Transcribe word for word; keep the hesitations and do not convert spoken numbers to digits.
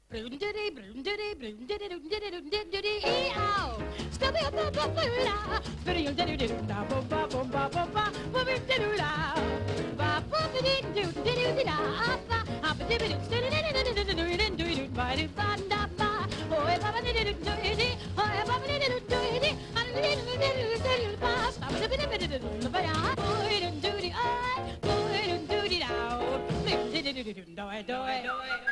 Brundity, brundity, brundity, brundity, brundity, ee-ow. Stubby up up up la. Video do do da bo ba bo ba bo ba bo bi do la. Ba bo bi do do do do da. Ba ba bi do do do do do do do do do ba do ba da ba. Oh, ba ba do do do do. Oh, ba ba do do do do. I do do do do do ba. Ba ba do do do do ba ya. Boy do do do. Boy do do do da. Do do do do do do do do.